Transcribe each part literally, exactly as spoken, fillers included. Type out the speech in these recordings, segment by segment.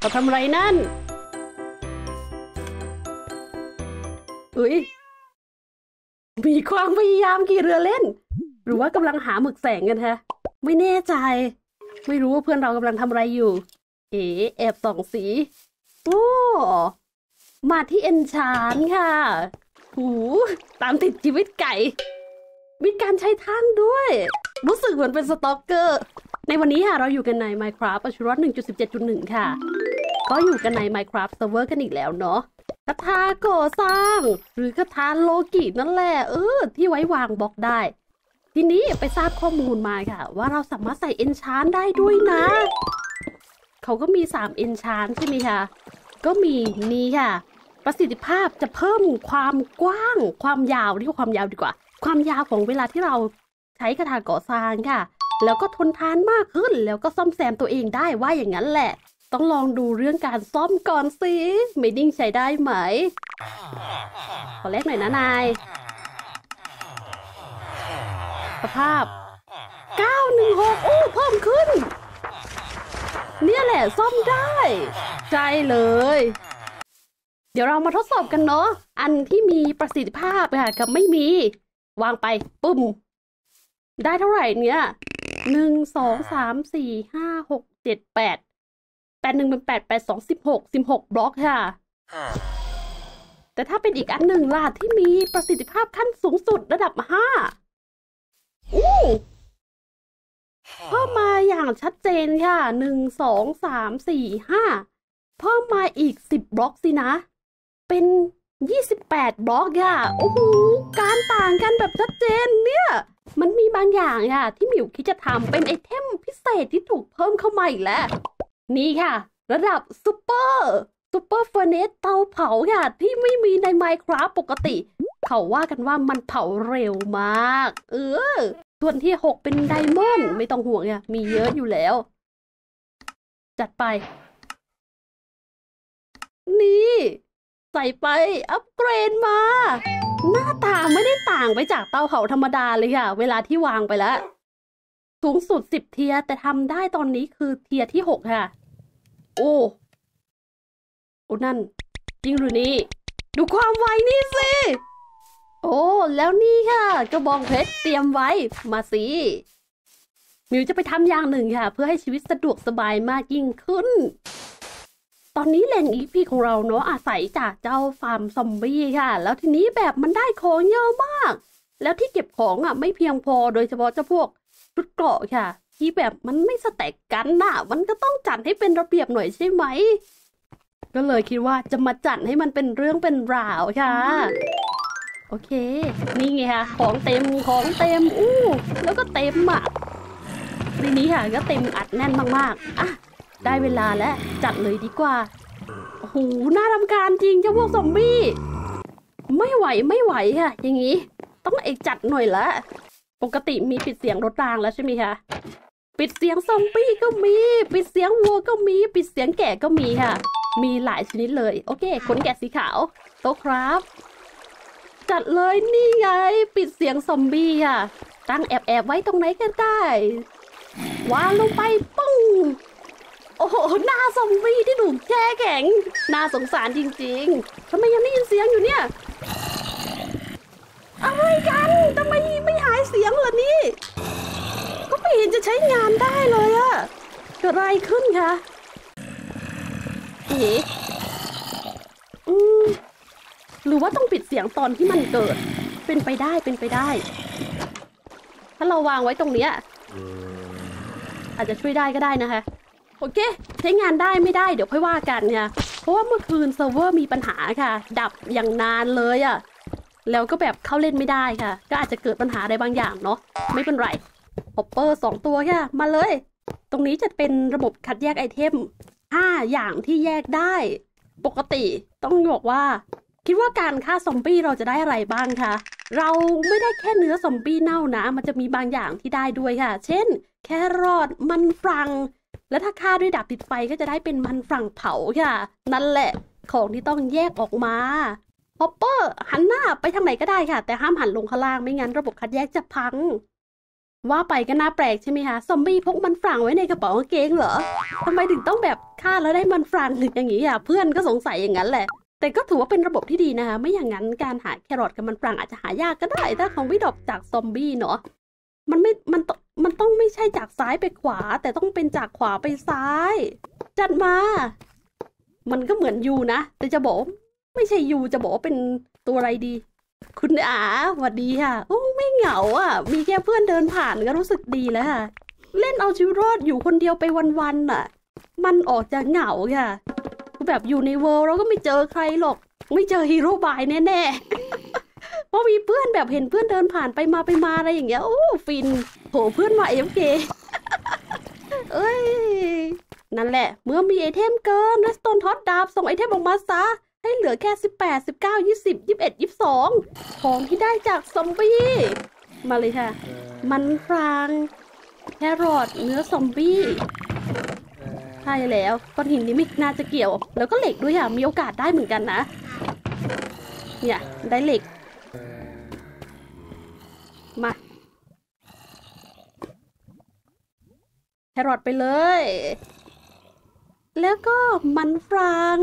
เราทำอะไรนั่นเอ้ยมีความพยายามกี่เรือเล่นหรือว่ากำลังหาหมึกแสงกันฮะไม่แน่ใจไม่รู้ว่าเพื่อนเรากำลังทำอะไรอยู่เอ๋แอบส่องสีโอ้มาที่เอนชานค่ะหูตามติดชีวิตไก่มีการใช้ท่านด้วยรู้สึกเหมือนเป็นสตอกเกอร์ในวันนี้ค่ะเราอยู่กันใน Minecraft อัชรอต หนึ่งจุดสิบเจ็ดจุดหนึ่ง ค่ะก็อยู่กันใน Minecraft Server กันอีกแล้วเนาะคาถาก่อสร้างหรือคาถาโลกินั่นแหละเออที่ไว้วางบล็อกได้ทีนี้ไปทราบข้อมูลมาค่ะว่าเราสามารถใส่เอนชานได้ด้วยนะเขาก็มีสามเอนชานใช่ไหมคะก็มีนี่ค่ะประสิทธิภาพจะเพิ่มความกว้างความยาวที่ความยาวดีกว่าความยาวของเวลาที่เราใช้คาถาก่อสร้างค่ะแล้วก็ทนทานมากขึ้นแล้วก็ซ่อมแซมตัวเองได้ว่าอย่างนั้นแหละต้องลองดูเรื่องการซ่อมก่อนสิไม่ดิ้งใช้ได้ไหมขอแลกหน่อยนะนายสภาพเก้าหนึ่งหกโอ้เพิ่มขึ้นเนี่ยแหละซ่อมได้ใจเลยเดี๋ยวเรามาทดสอบกันเนาะอันที่มีประสิทธิภาพค่ะกับไม่มีวางไปปุ่มได้เท่าไหร่เนี่ยหนึ่งสองสามสี่ห้าหกเจ็ดแปดแปดหนึ่งเป็นแปดแปดสองสิบหกสิบหกบล็อกค่ะแต่ถ้าเป็นอีกอันหนึ่งล่ะที่มีประสิทธิภาพขั้นสูงสุดระดับห้าอู้เพิ่มมาอย่างชัดเจนค่ะหนึ่งสองสามสี่ห้าเพิ่มมาอีกสิบบล็อกสินะเป็นยี่สิบแปดบล็อกค่ะโอ้โหการต่างกันแบบชัดเจนเนี่ยมันมีบางอย่างค่ะที่หมิวคิดจะทำเป็นไอเทมพิเศษที่ถูกเพิ่มเข้ามาอีกแล้วนี่ค่ะระดับซูเปอร์ซูเปอร์เฟอร์เนสเตาเผาค่ะที่ไม่มีใน Minecraft ปกติเขาว่ากันว่ามันเผาเร็วมากเออส่วนที่หกเป็นไดมอนด์ไม่ต้องห่วงค่ะมีเยอะอยู่แล้วจัดไปนี่ใส่ไปอัปเกรดมาหน้าตาไม่ได้ต่างไปจากเตาเผาธรรมดาเลยค่ะเวลาที่วางไปแล้วสูงสุดสิบเทียแต่ทำได้ตอนนี้คือเทียที่หกค่ะโอ้โอ้นั่นจริงหรือนี่ดูความไวนี่สิโอ้แล้วนี่ค่ะกระบองเพชรเตรียมไว้มาสิมิวจะไปทำอย่างหนึ่งค่ะเพื่อให้ชีวิตสะดวกสบายมากยิ่งขึ้นตอนนี้แหล่ง อี พี ของเราเนาะอาศัยจากเจ้าฟาร์มซอมบี้ค่ะแล้วทีนี้แบบมันได้ของเยอะมากแล้วที่เก็บของอ่ะไม่เพียงพอโดยเฉพาะเจ้าพวกชุดเกราะค่ะที่แบบมันไม่สแต็กกันน่ะมันก็ต้องจัดให้เป็นระเบียบหน่อยใช่ไหมก็เลยคิดว่าจะมาจัดให้มันเป็นเรื่องเป็นราวค่ะโอเคนี่ไงค่ะของเต็มของเต็มอู้แล้วก็เต็มอ่ะทีนี้ค่ะก็เต็มอัดแน่นมากๆอ่ะได้เวลาแล้วจัดเลยดีกว่าโอ้โหน่ารำคาญจริงเจ้าพวกซอมบี้ไม่ไหวไม่ไหวค่ะอย่างนี้ต้องเอกจัดหน่อยละปกติมีปิดเสียงรถรางแล้วใช่ไหมคะปิดเสียงซอมบี้ก็มีปิดเสียงวัวก็มีปิดเสียงแกะก็มีค่ะมีหลายชนิดเลยโอเคขนแกะสีขาวโต๊ะครับจัดเลยนี่ไงปิดเสียงซอมบี้ค่ะตั้งแอบแอบไว้ตรงไหนก็ได้วางลงไปปุ้งโอ้โหหน้าซอมบี้ที่ถูกแช่แข็งน่าสงสารจริงๆทำไมยังได้ยินเสียงอยู่เนี่ยอะไรกันทำไมไม่หายเสียงล่ะนี่ก็ไม่เห็นจะใช้งานได้เลยอะเกิดอะไรขึ้นคะเอ๋อืมหรือว่าต้องปิดเสียงตอนที่มันเกิดเป็นไปได้เป็นไปได้ถ้าเราวางไว้ตรงเนี้ยอาจจะช่วยได้ก็ได้นะคะโอเคใช้งานได้ไม่ได้เดี๋ยวค่อยว่ากันเนี่ยเพราะว่าเมื่อคืนเซิร์ฟเวอร์มีปัญหาค่ะดับอย่างนานเลยอะแล้วก็แบบเข้าเล่นไม่ได้ค่ะก็อาจจะเกิดปัญหาอะไรบางอย่างเนาะไม่เป็นไรฮอปเปอร์สองตัวค่ะมาเลยตรงนี้จะเป็นระบบคัดแยกไอเทมห้าอย่างที่แยกได้ปกติต้องบอกว่าคิดว่าการฆ่าซอมบี้เราจะได้อะไรบ้างคะเราไม่ได้แค่เนื้อซอมบี้เน่านะมันจะมีบางอย่างที่ได้ด้วยค่ะเช่นแครอทมันฝรั่งและถ้าฆ่าด้วยดาบติดไฟก็จะได้เป็นมันฝรั่งเผาค่ะนั่นแหละของที่ต้องแยกออกมาฮอปเปอร์หันหน้าไปทางไหนก็ได้ค่ะแต่ห้ามหันลงข้างล่างไม่งั้นระบบคัดแยกจะพังว่าไปก็น่าแปลกใช่ไหมคะซอมบี้พกมันฝรั่งไว้ในกระเป๋ากางเกงเหรอทำไมถึงต้องแบบฆ่าแล้วได้มันฝรั่งอย่างนี้อ่ะเพื่อนก็สงสัยอย่างนั้นแหละแต่ก็ถือว่าเป็นระบบที่ดีนะคะไม่อย่างนั้นการหาแครอทกับมันฝรั่งอาจจะหายากก็ได้ถ้าเขาไม่ดรอปจากซอมบี้เนาะมันไม่มันมันต้องไม่ใช่จากซ้ายไปขวาแต่ต้องเป็นจากขวาไปซ้ายจัดมามันก็เหมือนยูนะแต่จะบอกไม่ใช่ยูจะบอกว่าเป็นตัวอะไรดีคุณอาสวัสดีค่ะโอ้ไม่เหงาอ่ะมีแค่เพื่อนเดินผ่านก็รู้สึกดีแล้วค่ะเล่นเอาชีวิตรอดอยู่คนเดียวไปวันๆน่ะมันออกจะเหงาค่ะแบบอยู่ในเวิลด์เราก็ไม่เจอใครหรอกไม่เจอฮีโร่บายแน่ๆเพราะมีเพื่อนแบบเห็นเพื่อนเดินผ่านไปมาไปมาอะไรอย่างเงี้ยโอ้ฟินโหเพื่อนมาเอฟเคเอ้ยนั่นแหละเมื่อมีไอเทมเกินและสโตนท็อตดาบส่งไอเทมออกมาซะให้เหลือแค่สิบแปด สิบเก้า ยี่สิบ ยี่สิบเอ็ด ยี่สิบสองของที่ได้จากซอมบี้มาเลยค่ะมันฝรั่งแครอทเนื้อซอมบี้ใช่แล้วก้อนหินนี้ไม่น่าจะเกี่ยวแล้วก็เหล็กด้วยค่ะมีโอกาสได้เหมือนกันนะเนี่ยได้เหล็กมาแครอทไปเลยแล้วก็มันฝรั่ง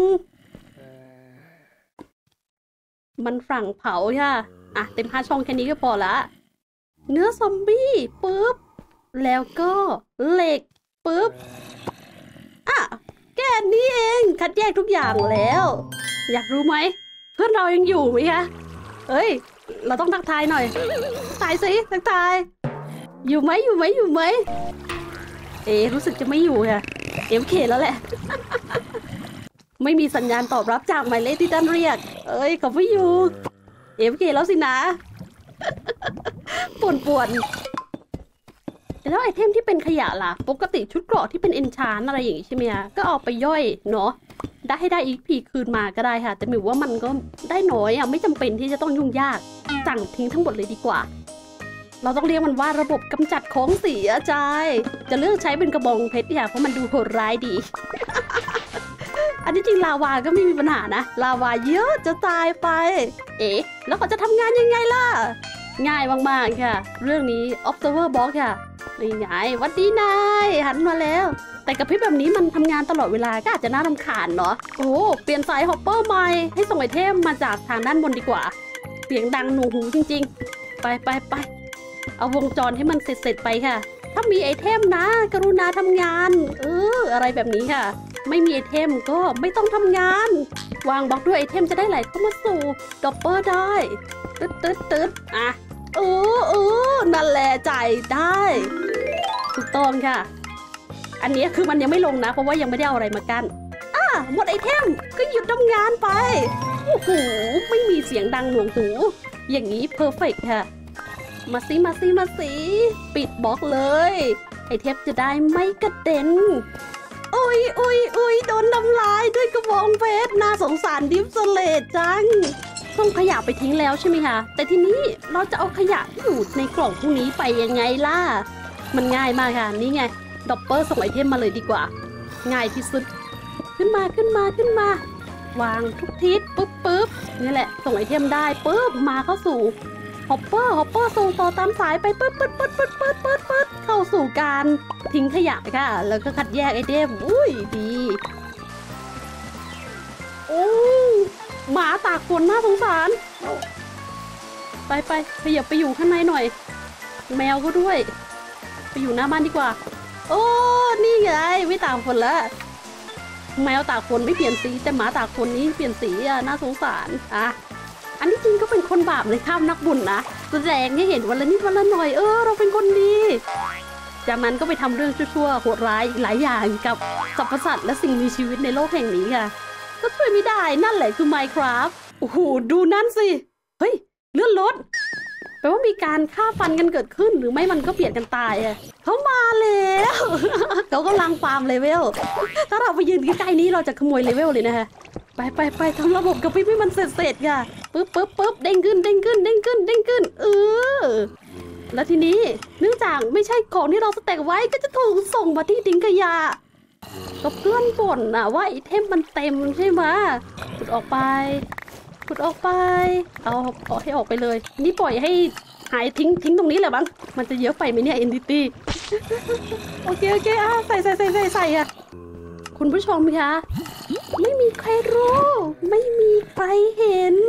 มันฝรั่งเผาค่ะอ่ะเต็มห้าช่องแค่นี้ก็พอละเนื้อซอมบี้ปุ๊บแล้วก็เหล็กปุ๊บอ่ะแค่นี้เองคัดแยกทุกอย่างแล้วอยากรู้ไหมเพื่อนเรายังอยู่ไหมคะเอ้ยเราต้องทักทายหน่อยทายสิทักทายอยู่ไหมอยู่ไหมอยู่ไหมเอ๊รู้สึกจะไม่อยู่ค่ะเอ็มเคแล้วแหละไม่มีสัญญาณตอบรับจากหมายเลขที่ท่านเรียกเอ้ยเขาไม่อยู่เอ็มเคแล้วสินะป่วนป่วนแล้วไอเทมที่เป็นขยะล่ะปกติชุดเกราะที่เป็นเอนชานอะไรอย่างงี้ใช่ไหมคะก็เอาไปย่อยเนาะได้ให้ได้อีกพีคืนมาก็ได้ค่ะแต่หมิวว่ามันก็ได้น้อยอ่ะไม่จำเป็นที่จะต้องยุ่งยากสั่งทิ้งทั้งหมดเลยดีกว่าเราต้องเรียกมันว่าระบบกำจัดของเสียใจจะเลือกใช้เป็นกระบองเพชรค่ะเพราะมันดูโหดร้ายดี อันที่จริงลาวาก็ไม่มีปัญหานะลาวาเยอะจะตายไปเอ๊ะแล้วเขาจะทำงานยังไงล่ะง่ายมากๆค่ะเรื่องนี้ observer box ค่ะนี่ไงวัดดีนายหันมาแล้วแต่กระพริบแบบนี้มันทำงานตลอดเวลาก็อาจจะน่ารำคาญเนาะโอ้เปลี่ยนสายฮอปเปอร์ใหม่ให้ส่งไอเทมมาจากทางด้านบนดีกว่าเสียงดังหนูหูจริงๆไปไปไปเอาวงจรให้มันเสร็จๆไปค่ะถ้ามีไอเทมนะกรุณาทำงานเอออะไรแบบนี้ค่ะไม่มีไอเทมก็ไม่ต้องทำงานวางบล็อกด้วยไอเทมจะได้ไหลเข้ามาสู่ดอปเปอร์ได้ตึ๊ดตึ๊ดตึ๊ดอ่ะเออเออนั่นแหละจ่ายได้ถูกต้องค่ะอันนี้คือมันยังไม่ลงนะเพราะว่ายังไม่ได้เอาอะไรมากั้นอ่ะหมดไอเทมก็หยุดทำงานไปโอ้โหไม่มีเสียงดังหน่วงหูอย่างนี้เพอร์เฟกต์ค่ะมาสิมาสิมาสิปิดบล็อกเลยไอเทมจะได้ไม่กระเด็นอุ้ยอุ้ยอุ้ยโดนทำลายด้วยกระบองเพชรน่าสงสารดิฟสเลตจังส่งขยะไปทิ้งแล้วใช่ไหมคะแต่ทีนี้เราจะเอาขยะที่อยู่ในกล่องพวกนี้ไปยังไงล่ะมันง่ายมากค่ะนี่ไงดอปเปอร์ส่งไอเทมมาเลยดีกว่าง่ายที่สุดขึ้นมาขึ้นมาขึ้นมาวางทุกทิศปุ๊บปุ๊บนี่แหละส่งไอเทมได้ปุ๊บมาเข้าสู่ฮอปเปอร์ฮอปเปอร์ส่งต่อตามสายไปปึ๊ดปึ๊ดปึ๊ดปึ๊ดปึ๊ดปึ๊ดปึ๊ดเข้าสู่การทิ้งขยะค่ะแล้วก็คัดแยกไอเทมอุ้ยดีโอ้หมาตากฝนน่าสงสารไปไปขยับไปอยู่ข้างในหน่อยแมวก็ด้วยไปอยู่หน้าบ้านดีกว่าโอ้นี่ไงไม่ตากฝนแล้วแมวตากฝนไม่เปลี่ยนสีแต่หมาตากฝนนี้เปลี่ยนสีอ่ะน่าสงสารอ่ะอันนี้จริงก็เป็นคนบาปเลยข้ามนักบุญนะแสดงให้เห็นวันละนิดวันละหน่อยเออเราเป็นคนดีจากนั้นก็ไปทำเรื่องชั่วๆโหดร้ายหลายอย่างกับสรรพสัตว์และสิ่งมีชีวิตในโลกแห่งนี้ค่ะก็ช่วยไม่ได้นั่นแหละคือ Minecraft โอ้โหดูนั่นสิเฮ้ยเลื่อนรถแปลว่ามีการฆ่าฟันกันเกิดขึ้นหรือไม่มันก็เบียดกันตายอ่ะเขามาแล้วเขากำลังฟาร์มเลเวลถ้าเราไปยืนใกล้ๆนี้เราจะขโมยเลเวลเลยนะคะไปไปไปทำระบบกระพริบให้มันเสร็จๆค่ะปึ๊บปึ๊บปึ๊บเด้งขึ้นเด้งขึ้นเด้งขึ้นเด้งขึ้นเออแล้วทีนี้เนื่องจากไม่ใช่ของที่เราสแต็กไว้ก็จะถูกส่งมาที่ทิ้งขยะก็เพื่อนบ่นน่ะว่าไอเทมมันเต็มใช่ไหมขุดออกไปขุดออกไปเอาเอาให้ออกไปเลยนี่ปล่อยให้หายทิ้งทิ้งตรงนี้เลยมั้งมันจะเยอะไปไหมเนี่ย Entity โอเคโอเคอ่ะใส่ใส่ใส่ใส่ใส่อ่ะคุณผู้ชมคะไม่มีใครรู้ไม่มีใครเห็น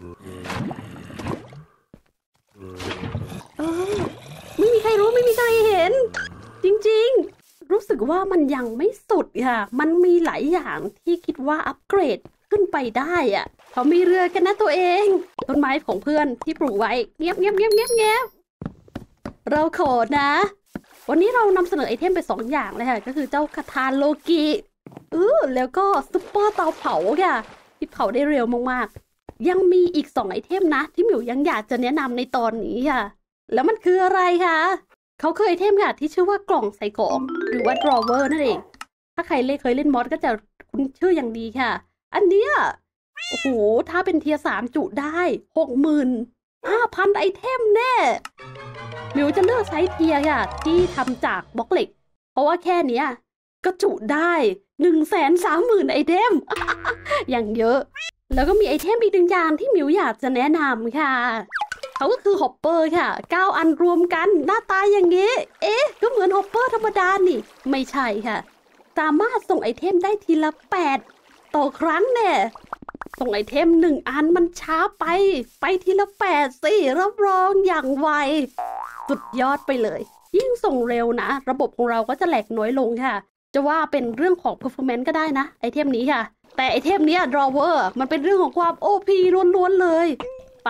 เออไม่มีใครรู้ไม่มีใครเห็นจริงๆรู้สึกว่ามันยังไม่สุดค่ะมันมีหลายอย่างที่คิดว่าอัปเกรดขึ้นไปได้อ่ะเขามีเรือกันนะตัวเองต้นไม้ของเพื่อนที่ปลูกไว้เงียบเงียบเงียบเงียบเงียบเราขอนะวันนี้เรานำเสนอไอเทมไปสองอย่างเลยค่ะก็คือเจ้าคาถาโลกิเออแล้วก็ซุปเปอร์เตาเผาค่ะที่เผาได้เร็วมากๆยังมีอีกสองไอเทมนะที่หมิวยังอยากจะแนะนำในตอนนี้ค่ะแล้วมันคืออะไรคะเขาเคยไอเทมค่ะที่ชื่อว่ากล่องใส่ของหรือว่า drawer นั่นเองถ้าใครเล่นเคยเล่นมอสก็จะคุ้นชื่ออย่างดีค่ะอันเนี้ยโอ้โหถ้าเป็นเทียร์สามจุได้หกหมื่นห้าพันไอเทมแน่หมิวจะเลือกใช้เทียร์ค่ะที่ทำจากบล็อกเหล็กเพราะว่าแค่เนี้ยก็จุได้หนึ่งแสนสามหมื่นไอเทม อย่างเยอะแล้วก็มีไอเทมอีกหนึ่งอย่างที่หมิวอยากจะแนะนำค่ะเขาก็คือฮอปเปอร์ค่ะเก้าอันรวมกันหน้าตาอย่างนี้เอ๊ะก็เหมือนฮอปเปอร์ธรรมดานี่ไม่ใช่ค่ะสามารถส่งไอเทมได้ทีละแปดต่อครั้งแน่ส่งไอเทมหนึ่งอันมันช้าไปไปทีละแปดสิรับรองอย่างไวสุดยอดไปเลยยิ่งส่งเร็วนะระบบของเราก็จะแหลกน้อยลงค่ะจะว่าเป็นเรื่องของ performance ก็ได้นะไอเทมนี้ค่ะแต่ไอเทมนี้ drawer มันเป็นเรื่องของความ โอ พี ล้วนๆเลยไป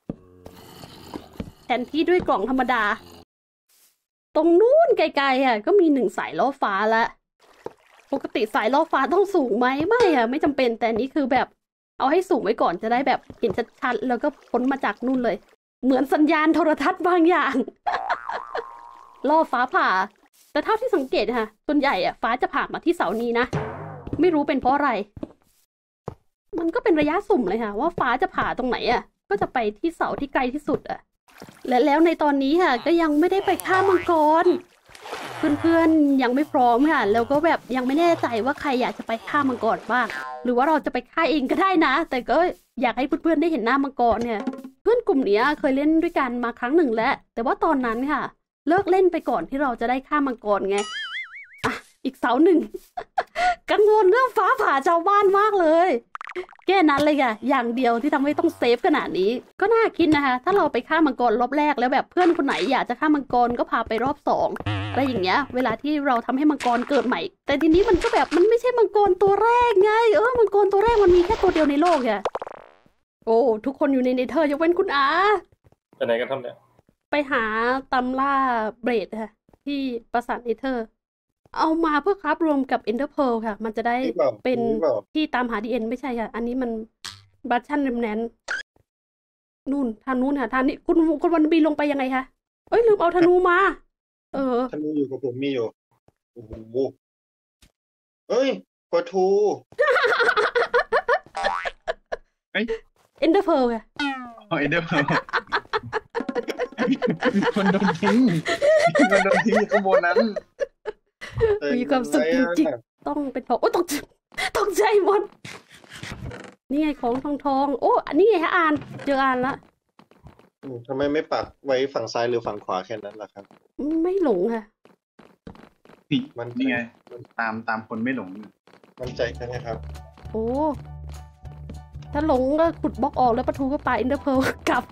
แทนที่ด้วยกล่องธรรมดาตรงนู้นไกลๆอ่ะก็มีหนึ่งสายล่อฟ้าละปกติสายล่อฟ้าต้องสูงไหมไม่อ่ะไม่จำเป็นแต่นี้คือแบบเอาให้สูงไว้ก่อนจะได้แบบเห็นชัดๆแล้วก็พ้นมาจากนู่นเลยเหมือนสัญญาณโทรทัศน์บางอย่าง ล่อฟ้าผ่าแต่เท่าที่สังเกตค่ะส่วนใหญ่อ่ะฟ้าจะผ่ามาที่เสานี้นะไม่รู้เป็นเพราะอะไรมันก็เป็นระยะสุ่มเลยค่ะว่าฟ้าจะผ่าตรงไหนอ่ะก็จะไปที่เสาที่ไกลที่สุดอ่ะและแล้วในตอนนี้ค่ะก็ยังไม่ได้ไปฆ่ามังกรเพื่อนๆยังไม่พร้อมค่ะแล้วก็แบบยังไม่แน่ใจว่าใครอยากจะไปฆ่ามังกรบ้างหรือว่าเราจะไปฆ่าเองก็ได้นะแต่ก็อยากให้เพื่อนๆได้เห็นหน้ามังกรเนี่ยเพื่อนกลุ่มนี้เคยเล่นด้วยกันมาครั้งหนึ่งแล้วแต่ว่าตอนนั้นค่ะเลิกเล่นไปก่อนที่เราจะได้ฆ่ามังกรไงอ่ะอีกเสาหนึ่ง กังวลเรื่องฟ้าผ่าชาวบ้านมากเลยแค่นั้นเลยค่ะอย่างเดียวที่ทำให้ต้องเซฟขนาดนี้ก็น่าคิดนะคะถ้าเราไปฆ่ามังกรรอบแรกแล้วแบบเพื่อนคนไหนอยากจะฆ่ามังกรก็พาไปรอบสองอะไรอย่างเงี้ยเวลาที่เราทำให้มังกรเกิดใหม่แต่ทีนี้มันก็แบบมันไม่ใช่มังกรตัวแรกไงเออมังกรตัวแรกมันมีแค่ตัวเดียวในโลกค่ะโอ้ทุกคนอยู่ในเนเธอร์ยกเว้นคุณอาไปไหนกันทำเนี่ยไปหาตำล่าเบรดค่ะที่ปราสาทเนเธอร์เอามาเพื่อครับรวมกับ Ender Pearl ค่ะมันจะได้เป็นที่ตามหา ดี เอ็น ไม่ใช่ค่ะอันนี้มันบัตชั่นเรมแนนนู่นทางนู้นค่ะทางนี้คุณคุณวันบีลงไปยังไงคะเอ้ยลืมเอาธนูมาเออธนูอยู่กับผมมีอยู่โอ้โหเอ้ยปลาทูเอ้ย Ender Pearl ค่ะอ๋อ Ender Pearl คนโดนทิ้งคนโดนทิ้งข้างบนนั้นมีความสุขจริงๆต้องเป็นทองโอ้ตกใจตกใจหมดนี่ไงของทองทองโอ้อันนี้ไงฮะอ่านเจออ่านละทำไมไม่ปักไว้ฝั่งซ้ายหรือฝั่งขวาแค่นั้นล่ะครับไม่หลงค่ะมันนี่ไงตามตามคนไม่หลงมั่นใจใช่ไหมครับโอ้ถ้าหลงก็ขุดบล็อกออกแล้วประตูก็ไปอินเตอร์เพลกลับ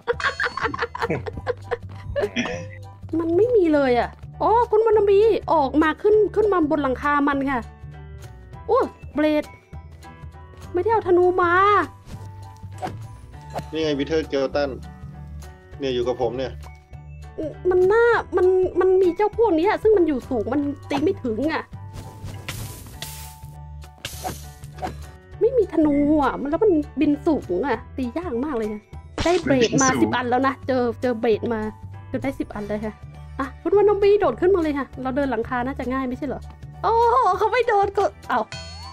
มันไม่มีเลยอ่ะอ๋อคุณวันบีออกมาขึ้นขึ้นมาบนหลังคามันค่ะโอ้เบรดไม่ได้เอาธนูมานี่ไงวิเทอร์เกลตันเนี่ยอยู่กับผมเนี่ยมันน่ามันมันมีเจ้าพวกนี้ซึ่งมันอยู่สูงมันตีไม่ถึงอ่ะไม่มีธนูอ่ะมันแล้วมันบินสูงอ่ะตียากมากเลยนะได้เบรดมาสิบอันแล้วนะเจอเจอเบรดมาจนได้สิบอันเลยค่ะอ่ะคุณวันนบีโดดขึ้นมาเลยค่ะเราเดินหลังคาน่าจะง่ายไม่ใช่เหรอโอ้เขาไม่โดดก็เอ้า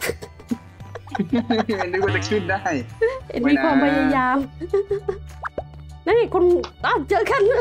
นึกว่าจะขึ้นได้เห็นมีความพยายามนั่นนี่คุณอ่ะเจอกัน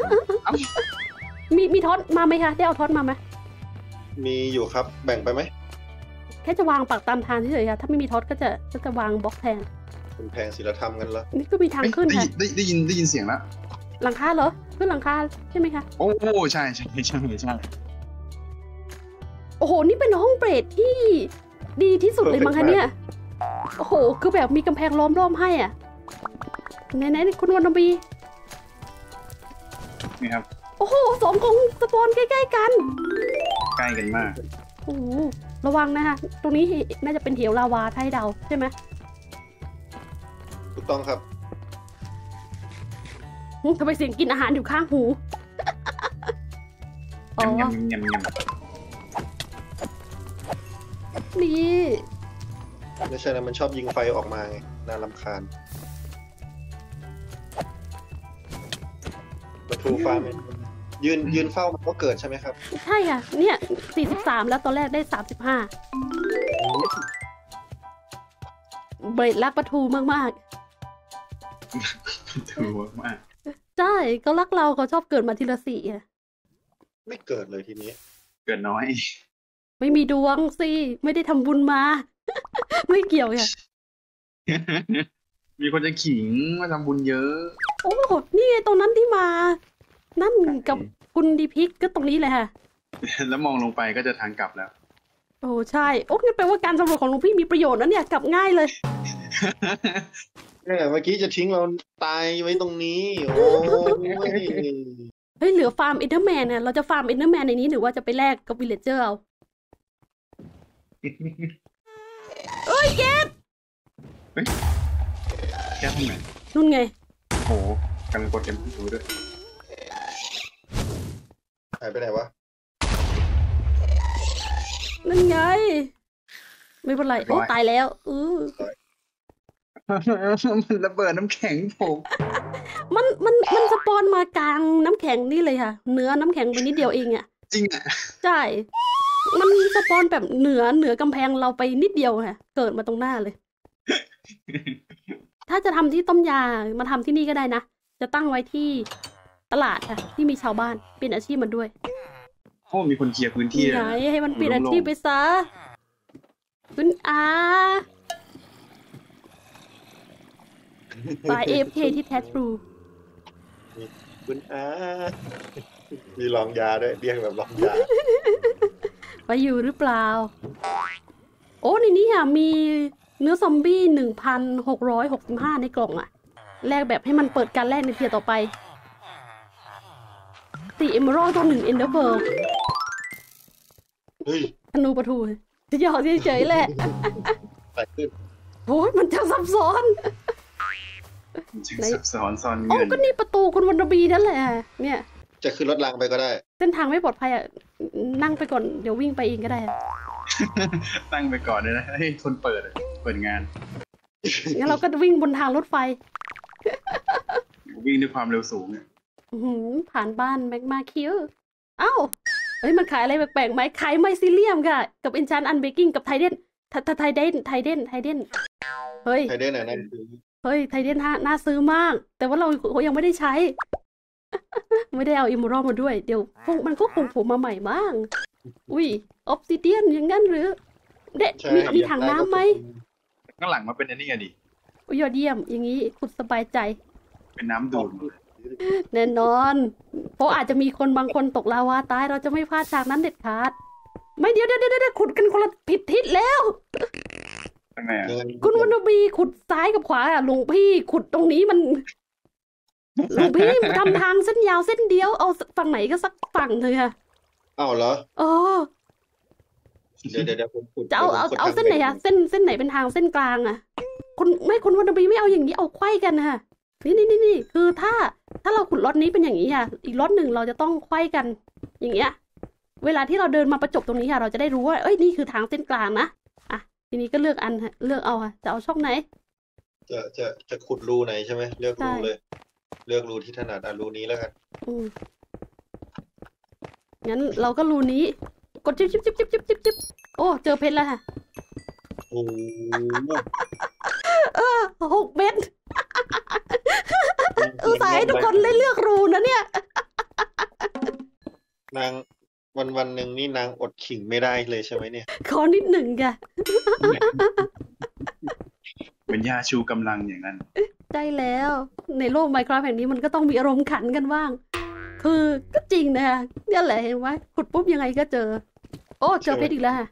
มีมีท็อตมาไหมคะได้เอาท็อตมาไหมมีอยู่ครับแบ่งไปไหมแค่จะวางปักตามทางเฉยๆค่ะถ้าไม่มีท็อตก็จะก็จะวางบล็อกแทนคุณแพงศิลธรรมกันแล้วนี่ก็มีทางขึ้นค่ะได้ได้ยินได้ยินเสียงแล้วหลังคาเหรอขึ้นหลังคาใช่ไหมคะโอ้ใช่ใช่ใช่ใช่โอ้โหนี่เป็นห้องเปรตที่ดีที่สุดเลยมั้งคะเนี่ยโอ้โหคือแบบมีกำแพงล้อมรอบให้อ่ะไหนๆคุณวันนบีนี่ครับโอ้โหสองกองสปอนใกล้ๆกันใกล้กันมากโอ้โหระวังนะคะตรงนี้น่าจะเป็นเหวลาวาไทยเดาใช่ไหมถูกต้องครับหึทำไมเสียงกินอาหารอยู่ข้างหู อ๋อยำยำยำยำนี่ไม่ใช่นะมันชอบยิงไฟออกมาไงน่ารำคาญประตูฟ้ามันยืนยืนเฝ้ามันก็เกิดใช่ไหมครับใช่ค่ะเนี่ยสี่สิบสามแล้วตอนแรกได้สามสิบห้าเบรดรักประทูมากถือมากๆ ใช่ก็รักเราเขาชอบเกิดมาทีละสี่อะไม่เกิดเลยทีนี้เกิดน้อยไม่มีดวงสิไม่ได้ทำบุญมา ไม่เกี่ยวค่ะมีคนจะขิงว่าทำบุญเยอะโอ้นี่ไงตรงนั้นที่มา นั่นกับคุณดีพิกก็ตรงนี้เลยค่ะแล้วมองลงไปก็จะทางกลับแล้วโอ้ใช่โอ้งั้นแปลว่าการสำรวจของหลวงพี่มีประโยชน์นะเนี่ยกลับง่ายเลยเนี่ยเมื่อกี้จะทิ้งเราตายไว้ตรงนี้ โอ้ยเฮ้ยเหลือฟาร์มเอนเดอร์แมนเนี่ยเราจะฟาร์มเอนเดอร์แมนในนี้หรือว่าจะไปแลกกับวิลเลจเจอร์เอาเอ้ยเกดแค่ตรงไหนนู่นไงโอ้โหกำลังกดเต็มที่ดูด้วยหายไปไหนวะนั่นไง ไม่เป็นไรโอ้ตายแล้วเออมันระเบิดน้ำแข็งผมมันมันมันสปอนมากลางน้ำแข็งนี่เลยค่ะเนื้อน้ำแข็งไปนิดเดียวเองอ่ะจริงอ่ะใช่มันสปอนแบบเหนือเหนือกำแพงเราไปนิดเดียวค่ะเกิดมาตรงหน้าเลย ถ้าจะทำที่ต้มยามาทำที่นี่ก็ได้นะจะตั้งไว้ที่ตลาดค่ะที่มีชาวบ้านเปลี่ยนอาชีพมันด้วยโอ้มีคนเคลียร์พื้นที่นี่เลยไงนะให้มันเปลี่ยนอาชีพไปซะคุณอาบายเอฟเคที่แท้ทรูคุณอามีลองยาด้วยเรียกแบบลองยาไปอยู่หรือเปล่า โอ้ในนี้ค่ะมีเนื้อซอมบี้หนึ่งพันหกร้อยหกสิบห้าในกล่องอะแลกแบบให้มันเปิดการแลกในเทียร์ต่อไปตีเอมเมอรัลตัวหนึ่งเอนเดอร์เบิร์เฮ้ยธนูประทูจะหยอกเฉยๆแหละใส่ขึ้นโอ้ยมันจะซับซ้อนจึงซับซ้อนซ่อนโอ้เงินก็นี่ประตูคุณวันนบีนั่นแหละ เนี่ยจะขึ้นรถรางไปก็ได้เส้นทางไม่ปลอดภัยอะนั่งไปก่อนเดี๋ยววิ่งไปเองก็ได้อะตั้งไปก่อนเลยนะให้คนเปิดอะเปิดงานงั้นเราก็วิ่งบนทางรถไฟวิ่งด้วยความเร็วสูงเนี่ยอื้อหือผ่านบ้านแมกมาคิวเอ้าเฮ้ยมันขายอะไรแปลกๆไหมขายไมซิเลียมค่ะ กับเอนชานอันเบกกิ้งกับไทเดนไทเดนไทเดนไทเดนเฮ้ยใครได้ไหนนั่นคือเฮ้ยไทเดนน่าซื้อมาก แต่ว่าเรายังไม่ได้ใช้ ไม่ได้เอาอิมมอรัลมาด้วย เดี๋ยวพวกมันก็คงโผล่มาใหม่บ้าง อุ้ยออฟซิเดียนอย่างงั้นหรือ เด็ดใช่มีครับมีถังน้ำไหมข้างหลังมาเป็นอันนี้ไงดิอุ๊ยยอดเยี่ยม อย่างนี้คุณสบายใจเป็นน้ำดูดแน่นอน เพราะอาจจะมีคนบางคนตกลาวาตายเราจะไม่พลาดฉากนั้นเด็ดขาด ไม่เดี๋ยวเดี๋ยวเดี๋ยวขุดกันคนละผิดทิศแล้วทำไมอ่ะคุณวันนบีขุดซ้ายกับขวาอะหลวงพี่ขุดตรงนี้มันหลวงพี่ทำทางเส้นยาวเส้นเดียวเอาฝั่งไหนก็สักฝั่งเลยค่ะอ้าวเหรออ๋อเดี๋ยวเดี๋ยวเดี๋ยวผมขุดจะเอาเอาเอาเส้นไหนอะเส้นเส้นไหนเป็นทางเส้นกลางอะคุณไม่คุณวันนบีไม่เอาอย่างนี้เอาไขว้กันค่ะนี่นี่นี่นี่คือถ้าถ้าเราขุดล็อตนี้เป็นอย่างนี้ค่ะอีกล็อตหนึ่งเราจะต้องไขว้กัน อย่างเงี้ย เวลาที่เราเดินมาประจบตรงนี้ค่ะ เราจะได้รู้ว่าเอ้ยนี่คือทางเส้นกลางนะอ่ะทีนี้ก็เลือกอันค่ะเลือกเอาค่ะจะเอาช่องไหนจะจะจะขุดรูไหนใช่ไหมเลือกรูใช่เลย เลือกรูที่ถนัดอ่ะรูนี้แล้วกันอืมงั้นเราก็รูนี้ กดจิ๊บจิ๊บจิ๊บจิ๊บจิ๊บจิ๊บจิ๊บโอ้เจอเพชรแล้วค่ะโอ้โหเออหกเม็ดอุตส่าห์ให้ทุกคนได้เลือกรูนะเนี่ยนางวันวันหนึ่งนี่นางอดขิงไม่ได้เลยใช่ไหมเนี่ยขอนิดหนึ่งค่ะเป็นยาชูกำลังอย่างนั้นได้แล้วในโลก Minecraft แห่งนี้มันก็ต้องมีอารมณ์ขันกันบ้าง คือก็จริงนะเนี่ยแหละเห็นไหมขุดปุ๊บยังไงก็เจอ โอ้เจอเพชรอีกแล้ว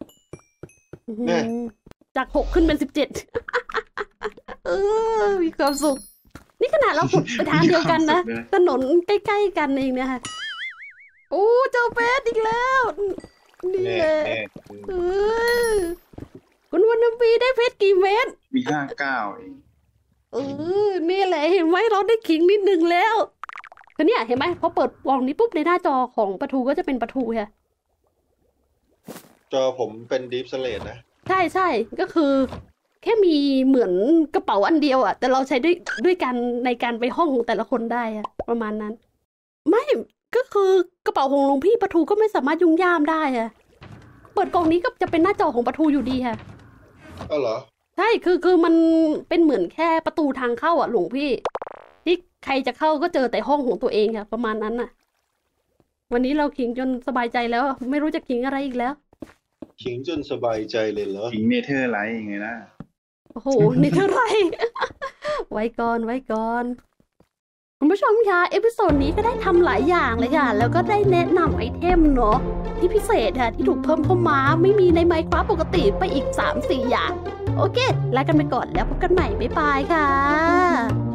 จากหกขึ้นเป็นสิบเจ็ดเออมีความสุขนี่ขนาดเราขุดไปทางเดียวกันนะถนนใกล้ๆกันเองเนี่ยค่ะโอ้เจอเพชรอีกแล้วนี่แหละเออคุณวันนบีได้เพชรกี่เม็ดมีห้าเก้าเองเออนี่แหละเห็นไหมเราได้ขิงนิดนึงแล้วคือเนี่ยเห็นไหมพอเปิดวงนี้ปุ๊บในหน้าจอของปะทูก็จะเป็นปะทูค่ะจอผมเป็นดีฟสเลตนะใช่ใช่ก็คือแค่มีเหมือนกระเป๋าอันเดียวอ่ะแต่เราใช้ด้วยด้วยกันในการไปห้องของแต่ละคนได้อ่ะประมาณนั้นไม่ก็คือกระเป๋าของหลวงพี่ปะทูก็ไม่สามารถยุ่งย่ามได้อ่ะเปิดกล่องนี้ก็จะเป็นหน้าจอของปะทูอยู่ดีค่ะอ๋อเหรอใช่คือคือมันเป็นเหมือนแค่ประตูทางเข้าอ่ะหลวงพี่ที่ใครจะเข้าก็เจอแต่ห้องของตัวเองค่ะประมาณนั้นน่ะวันนี้เราขิงจนสบายใจแล้วไม่รู้จะขิงอะไรอีกแล้วขิงจนสบายใจเลยเหรอขิงเนเธอร์ไลท์ไงนะโอ้โหเนเธอร์ไลท์ไว้ก่อนไว้ก่อนคุณผู้ชมคะเอพิโซดนี้ก็ได้ทำหลายอย่างเลยค่ะแล้วก็ได้แนะนำไอเทมเนาะที่พิเศษค่ะที่ถูกเพิ่มเข้ามาไม่มีใน Minecraft ปกติไปอีก สามสี่ อย่างโอเคลากันไปก่อนแล้วพบกันใหม่บ๊ายบายค่ะ